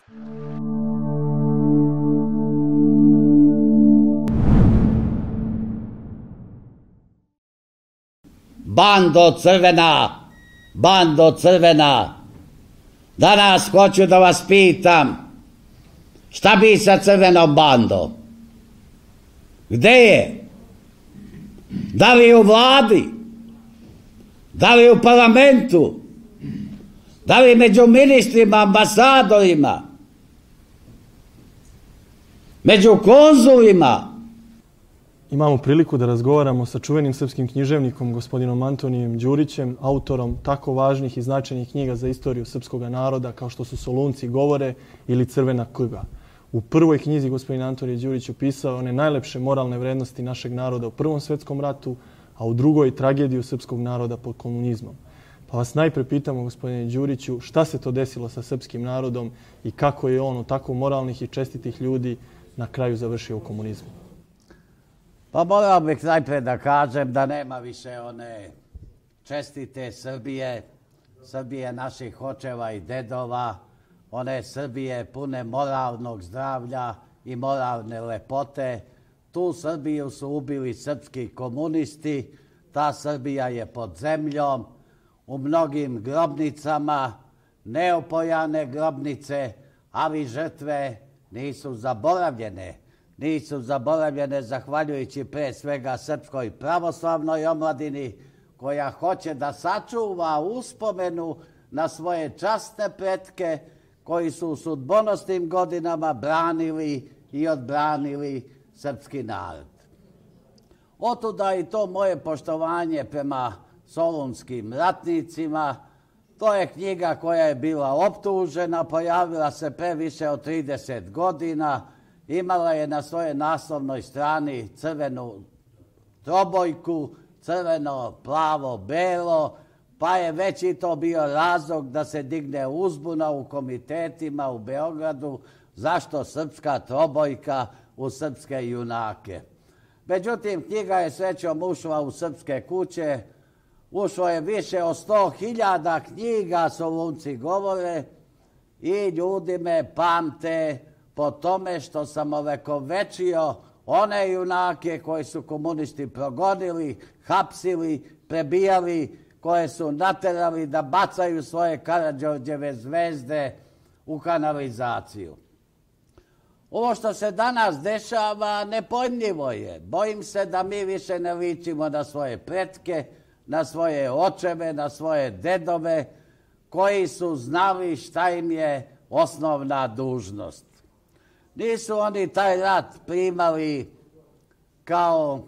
Bando crvena, bando crvena, danas hoću da vas pitam, šta bi sa crvenom bandom? Gde je? Da li je u vladi? Da li je u parlamentu? Da li među ministrima, ambasadorima? Među konzulima? Imamo priliku da razgovaramo sa čuvenim srpskim književnikom, gospodinom Antonijem Đurićem, autorom tako važnih i značajnih knjiga za istoriju srpskog naroda kao što su Solunci govore ili Crvena knjiga. U prvoj knjizi gospodin Antonije Đurić opisao one najlepše moralne vrednosti našeg naroda u Prvom svetskom ratu, a u drugoj tragediju srpskog naroda pod komunizmom. Pa vas najpre pitamo, gospodine Đuriću, šta se to desilo sa srpskim narodom i kako je on u tako moralnih i čestitih ljudi na kraju završio u komunizmu? Pa morao bih najpre da kažem da nema više one čestite Srbije, Srbije naših očeva i dedova, one Srbije pune moralnog zdravlja i moralne lepote. Tu Srbiju su ubili srpski komunisti, ta Srbija je pod zemljom, u mnogim grobnicama, neopojane grobnice, ali žrtve nisu zaboravljene. Nisu zaboravljene zahvaljujući pre svega Srpskoj pravoslavnoj omladini koja hoće da sačuva uspomenu na svoje časne pretke koji su u sudbonosnim godinama branili i odbranili srpski narod. Otuda i to moje poštovanje prema solunskim ratnicima. To je knjiga koja je bila optužena, pojavila se pre više od 30 godina, imala je na svojoj naslovnoj strani crvenu trobojku, crveno, plavo, belo, pa je već i to bio razlog da se digne uzbuna u komitetima u Beogradu zašto srpska trobojka u srpske junake. Međutim, knjiga je srećom ušla u srpske kuće, ušlo je više od 100.000 knjiga, Solunci govore, i ljudi me pamte po tome što sam ovekovečio one junake koje su komunisti progonili, hapsili, prebijali, koje su naterali da bacaju svoje Karađorđeve zvezde u kanalizaciju. Ovo što se danas dešava nepojmljivo je. Bojim se da mi više ne ličimo na svoje pretke, na svoje očeve, na svoje dedove, koji su znali šta im je osnovna dužnost. Nisu oni taj rat primali kao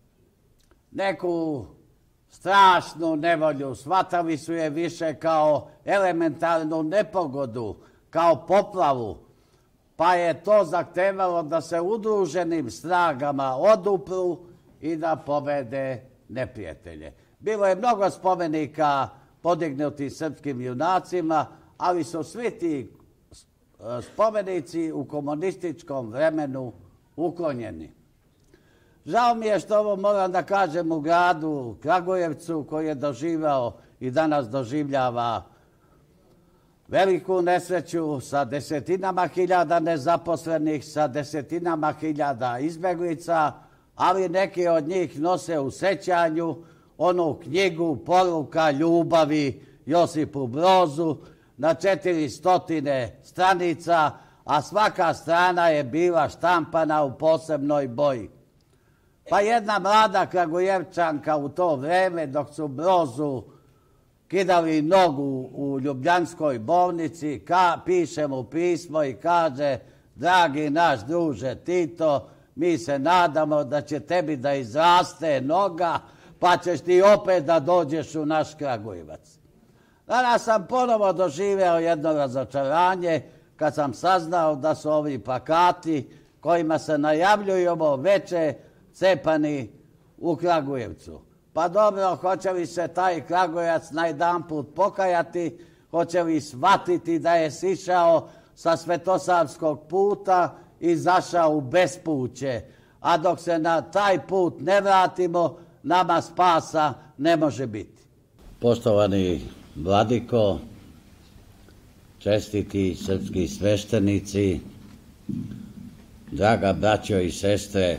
neku strašnu nevolju, shvatali su je više kao elementarnu nepogodu, kao poplavu, pa je to zahtevalo da se udruženim snagama odupru i da pobede neprijatelje. Bilo je mnogo spomenika podignuti srpskim junacima, ali su svi ti spomenici u komunističkom vremenu uklonjeni. Žao mi je što ovo moram da kažem u gradu Kragujevcu koji je doživao i danas doživljava veliku nesreću sa desetinama hiljada nezaposlenih, sa desetinama hiljada izbeglica, ali neki od njih nose u sećanju onu knjigu Poruka ljubavi Josipu Brozu na 400 stranica, a svaka strana je bila štampana u posebnoj boji. Pa jedna mlada Kragujevčanka u to vreme, dok su Brozu kidali nogu u Ljubljanskoj bolnici, piše mu pismo i kaže: dragi naš druže Tito, mi se nadamo da će tebi da izraste noga, pa ćeš ti opet da dođeš u naš Kragujevac. Danas sam ponovo doživeo jedno razočaranje kad sam saznao da su ovi plakati kojima se najavljuju ovo veče cepani u Kragujevcu. Pa dobro, hoće li se taj Kragujevac najjedanput pokajati, hoće li shvatiti da je sišao sa Svetosavskog puta i zašao u bespuće, a dok se na taj put ne vratimo, nama spasa ne može biti. Poštovani Vladiko, čestiti srpski sveštenici, draga braćo i sestre,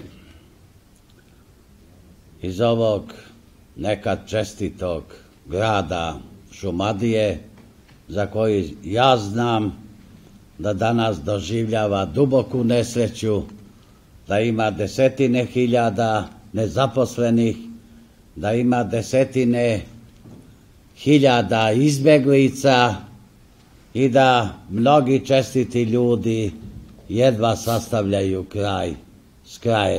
iz ovog nekad čestitog grada Šumadije, za koji ja znam da danas doživljava duboku nesreću, da ima desetine hiljada nezaposlenih, da ima desetine hiljada izbeglica i da mnogi čestiti ljudi jedva sastavljaju kraj s krajem.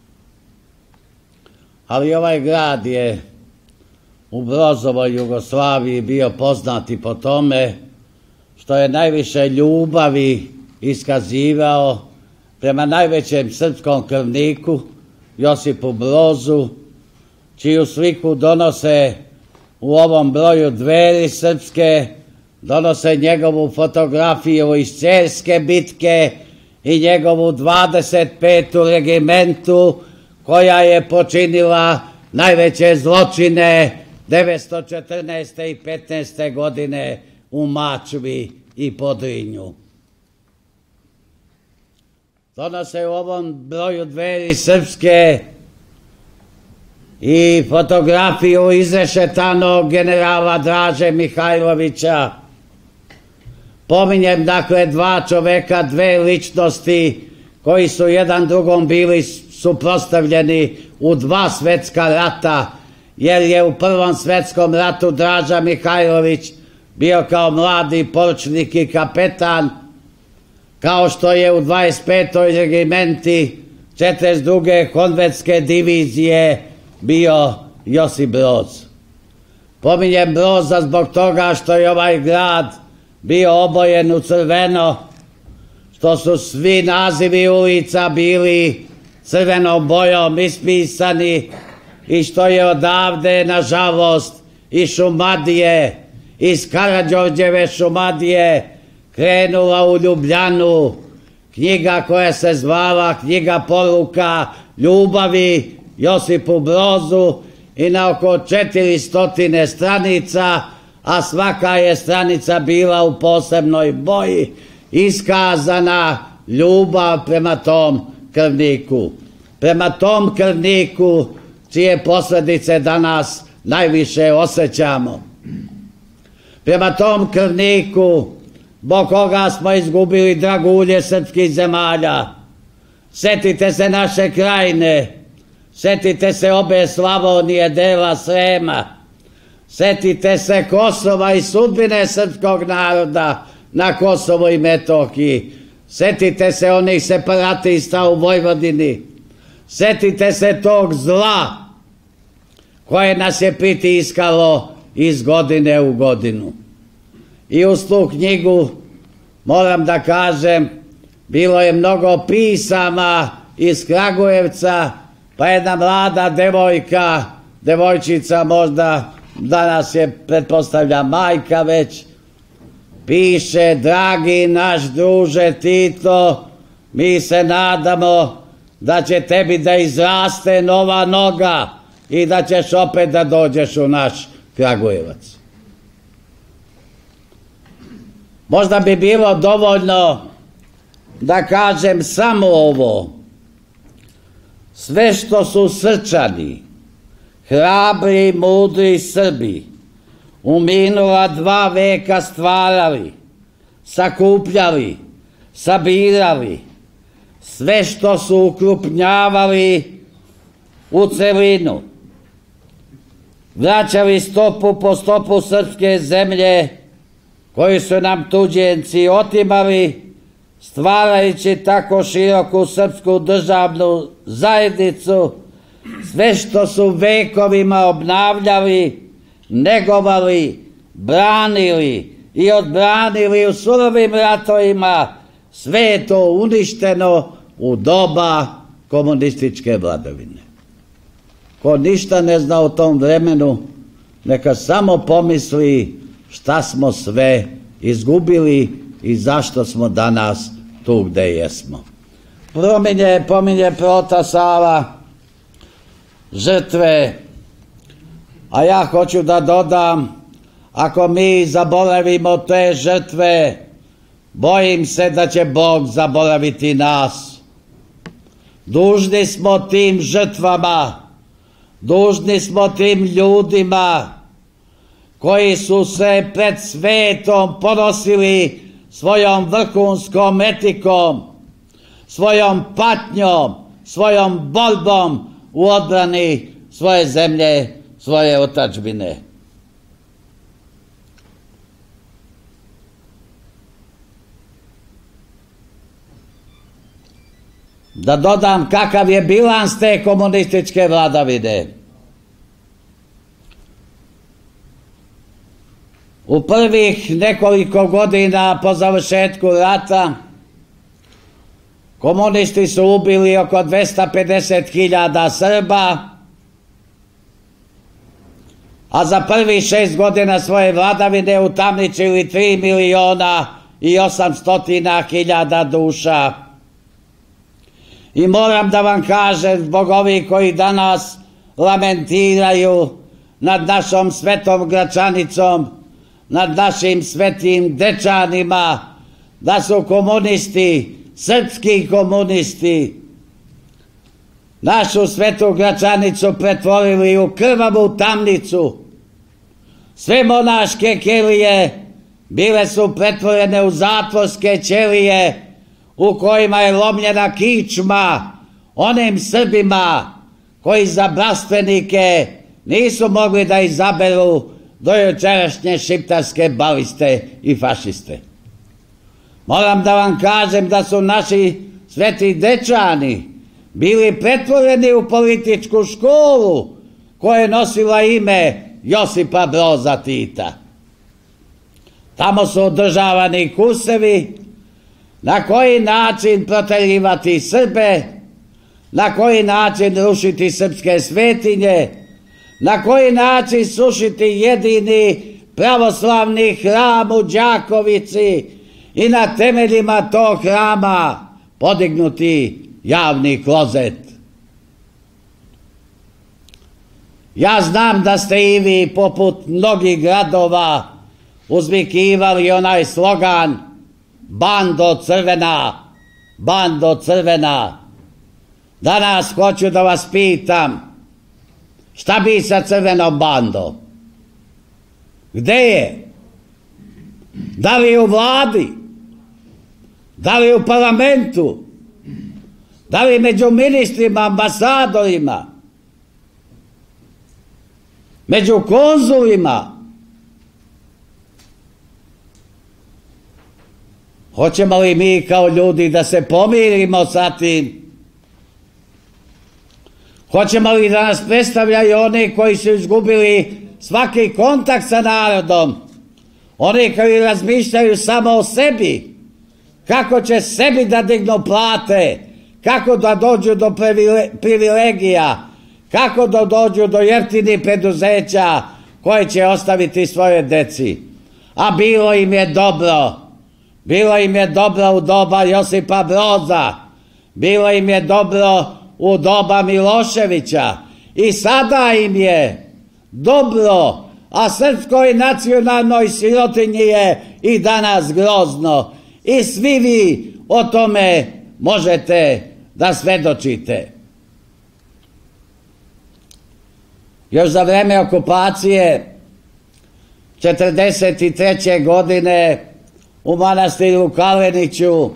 Ali ovaj grad je u Brozovoj Jugoslaviji bio poznat i po tome što je najviše ljubavi iskazivao prema najvećem srpskom krvniku, Josipu Brozu, čiju sliku donose u ovom broju Dveri srpske, donose njegovu fotografiju iz Cerske bitke i njegovu 25. regimentu, koja je počinila najveće zločine 914. i 15. godine u Mačvi i Podrinju. Donose u ovom broju Dveri srpske i fotografiju izrešetanog generala Draže Mihajlovića. Pominjem dakle dva čoveka, dve ličnosti koji su jedan drugom bili suprotstavljeni u dva svetska rata, jer je u Prvom svetskom ratu Draža Mihajlović bio kao mladi poručnik i kapetan, kao što je u 25. regimenti 42. konvedske divizije bio Josip Broz. Pominjem Broza zbog toga što je ovaj grad bio obojen u crveno, što su svi nazivi ulica bili crvenom bojom ispisani i što je odavde, nažalost, iz Šumadije, iz Karađorđeve Šumadije, krenula u Ljubljanu knjiga koja se zvala Knjiga poruka ljubavi Josipu Brozu i na oko 400 stranica, a svaka je stranica bila u posebnoj boji iskazana ljubav prema tom krvniku. Prema tom krvniku čije posljedice danas najviše osjećamo. Prema tom krvniku zbog koga smo izgubili dragulje srpskih zemalja. Setite se naše krajine, setite se obe Slavonije, dela Srema, setite se Kosova i sudbine srpskog naroda na Kosovu i Metohiji, setite se onih separatista u Vojvodini, setite se tog zla koje nas je pritiskalo iz godine u godinu. I uz tu knjigu, moram da kažem, bilo je mnogo pisama iz Kragujevca, pa jedna mlada devojka, devojčica možda, danas je, pretpostavljam, majka već, piše: dragi naš druže Tito, mi se nadamo da će tebi da izraste nova noga i da ćeš opet da dođeš u naš Kragujevac. Možda bi bilo dovoljno da kažem samo ovo: sve što su srčani, hrabri, mudri Srbi u minula 2 veka stvarali, sakupljali, sabirali, sve što su ukrupnjavali u celinu, vraćali stopu po stopu srpske zemlje koju su nam tuđenci otimali, stvarajući tako široku srpsku državnu zajednicu, sve što su vekovima obnavljali, negovali, branili i odbranili u surovim ratovima, sve je to uništeno u doba komunističke vladavine. Ko ništa ne zna o tom vremenu, neka samo pomisli šta smo sve izgubili i zašto smo danas tu gde jesmo. Pominje prota Sava žrtve, a ja hoću da dodam, ako mi zaboravimo te žrtve, bojim se da će Bog zaboraviti nas. Dužni smo tim žrtvama, dužni smo tim ljudima koji su se pred svetom ponosili svojom vrhunskom etikom, svojom patnjom, svojom borbom u odbrani svoje zemlje, svoje otadžbine. Da dodam kakav je bilans te komunističke vladavine. U prvih nekoliko godina po završetku rata komunisti su ubili oko 250.000 Srba, a za prvih 6 godina svoje vladavine utamničili 3.800.000 duša. I moram da vam kažem, zbog ovih koji danas lamentiraju nad našom svetom Gračanicom, nad našim svetim Dečanima, da su komunisti, srpski komunisti, našu svetu Gračanicu pretvorili u krvavu tamnicu. Sve monaške kelije bile su pretvorene u zatvorske ćelije u kojima je lomljena kičma onim Srbima koji za bratstvenike nisu mogli da izaberu dojučerašnje šiptarske baliste i fašiste. Moram da vam kažem da su naši sveti Dečani bili pretvoreni u političku školu koja je nosila ime Josipa Broza Tita. Tamo su održavani kursevi na koji način proterivati Srbe, na koji način rušiti srpske svetinje, na koji način srušiti jedini pravoslavni hram u Đakovici i na temeljima tog hrama podignuti javni klozet. Ja znam da ste i vi poput mnogih gradova uzvikivali onaj slogan Bando crvena, bando crvena. Danas hoću da vas pitam, šta bi sa crvenom bandom? Gde je? Da li je u vladi? Da li je u parlamentu? Da li među ministrima, ambasadorima? Među konzulima? Hoćemo li mi kao ljudi da se pomirimo sa tim? Hoćemo li da nas predstavljaju oni koji su izgubili svaki kontakt sa narodom? Oni koji razmišljaju samo o sebi, kako će sebi da dignu plate, kako da dođu do privilegija, kako da dođu do jeftinih preduzeća koje će ostaviti svoje deci. A bilo im je dobro. Bilo im je dobro u doba Josipa Broza. Bilo im je dobro u doba Miloševića. I sada im je dobro, a srpskoj nacionalnoj sirotinji je i danas grozno. I svi vi o tome možete da svedočite. Još za vreme okupacije 1943. godine u manastiru Kaleniću,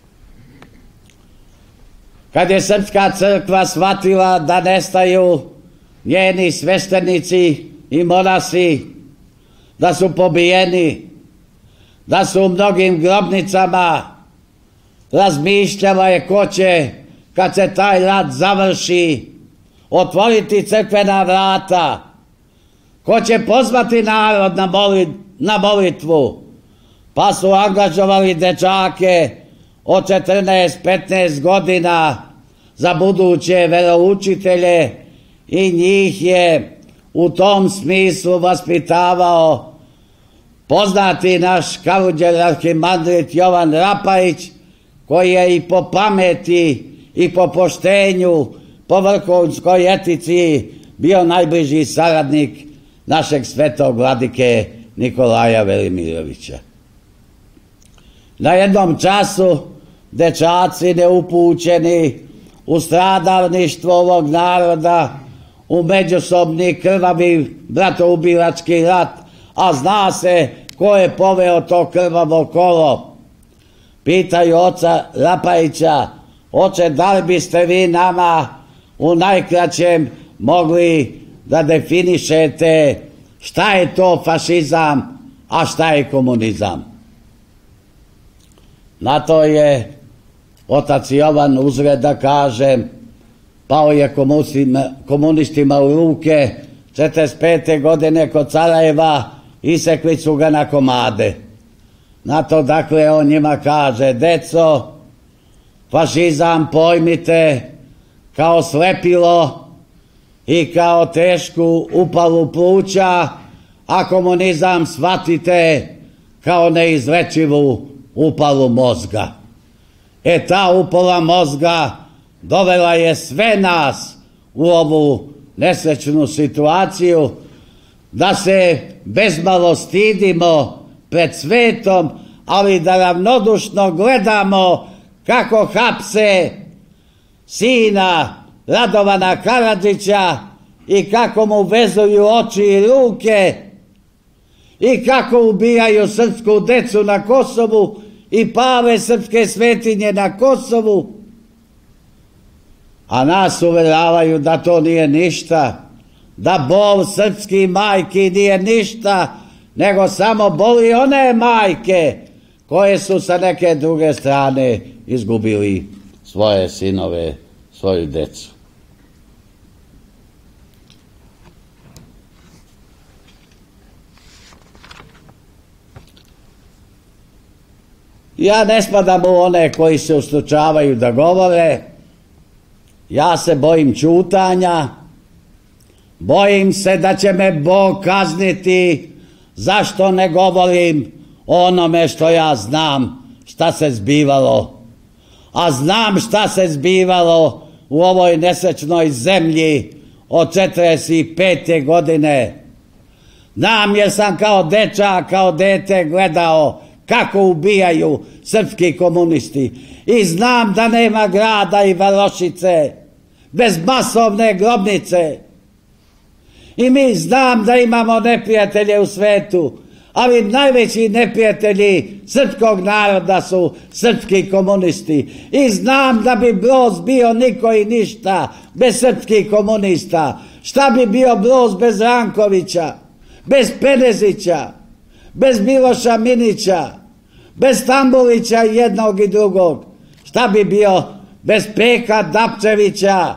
kad je srpska crkva shvatila da nestaju njeni sveštenici i monasi, da su pobijeni, da su u mnogim grobnicama, razmišljala je ko će, kad se taj rat završi, otvoriti crkvena vrata, ko će pozvati narod na molitvu. Pa su angažovali dečake od 14-15 godina za buduće veroučitelje i njih je u tom smislu vaspitavao poznati naš karuđer arhimandrit Jovan Rapajić, koji je i po pameti i po poštenju, po vrhunskoj etici bio najbliži saradnik našeg svetog vladike Nikolaja Velimirovića. Na jednom času dečaci neupućeni u stradalništvo ovog naroda, u međusobni krvavi bratoubilački rat, a zna se ko je poveo to krvavo kolo. Pitaju oca Rapajića: oče, da li biste vi nama u najkraćem mogli da definišete šta je to fašizam, a šta je komunizam? Na to je otac Jovan uzgred da kažem, pao je komunistima u ruke 45. godine kod Sarajeva, isekli su ga na komade. Na to dakle on njima kaže: deco, fašizam pojmite kao slepilo i kao tešku upalu pluća, a komunizam shvatite kao neizlečivu upalu mozga. Ta upala mozga dovela je sve nas u ovu nesrećnu situaciju da se bezmalo stidimo pred svetom, ali da ravnodušno gledamo kako hapse sina Radovana Karadžića i kako mu vezuju oči i ruke i kako ubijaju srpsku decu na Kosovu i pale srpske svetinje na Kosovu, a nas uveravaju da to nije ništa, da bol srpskih majki nije ništa, nego samo boli one majke koje su sa neke druge strane izgubili svoje sinove, svoju decu. Ja ne spadam u one koji se ustručavaju da govore. Ja se bojim ćutanja. Bojim se da će me Bog kazniti zašto ne govorim o onome što ja znam šta se zbivalo. A znam šta se zbivalo u ovoj nesrećnoj zemlji od 45. godine. Znam jer sam kao dečak, kao dete gledao kako ubijaju srpski komunisti. I znam da nema grada i varošice bez masovne grobnice. I mi znam da imamo neprijatelje u svetu, ali najveći neprijatelji srpskog naroda su srpski komunisti. I znam da bi Broz bio niko i ništa bez srpskih komunista. Šta bi bio Broz bez Rankovića, bez Penezića, bez Miloša Minića, bez Stambulića jednog i drugog? Šta bi bio bez Peka Dapčevića,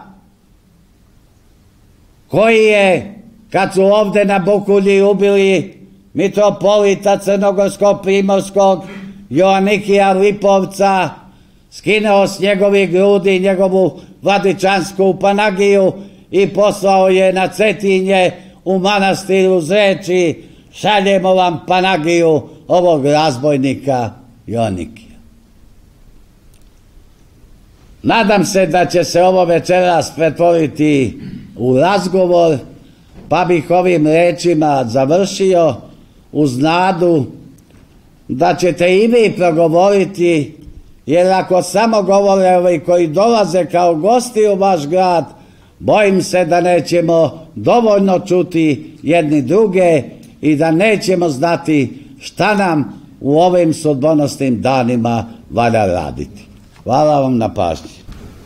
koji je, kad su ovde na Bukulji ubili mitropolita Crnogorsko-Primorskog Joanikija Lipovca, skinuo s njegovih grudi njegovu vladičansku panagiju i poslao je na Cetinje u manastiru Zreči: šaljemo vam panagiju ovog razbojnika Joanikija. Nadam se da će se ovo večeras pretvoriti u razgovor, pa bih ovim rečima završio uz nadu da ćete i vi progovoriti, jer ako samo govore ovi koji dolaze kao gosti u vaš grad, bojim se da nećemo dovoljno čuti jedni druge i da nećemo znati šta nam u ovim sudbonosnim danima valja raditi. Hvala vam na pažnji.